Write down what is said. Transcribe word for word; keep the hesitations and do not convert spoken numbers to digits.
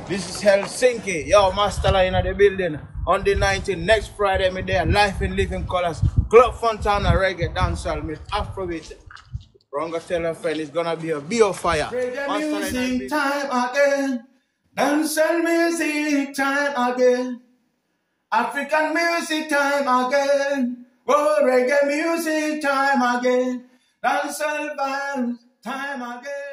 This is Helsinki. Yo, Masta in the building. On the nineteenth, next Friday, me there. Life in living colors. Club Fontana, Reggae, Dancehall, Meetz, Afro, Beatz. Ronga tell a friend it's gonna be a bio fire. Reggae music time again. Dancehall music time again. African music time again. Oh, reggae music time again. Dancehall vibes time again.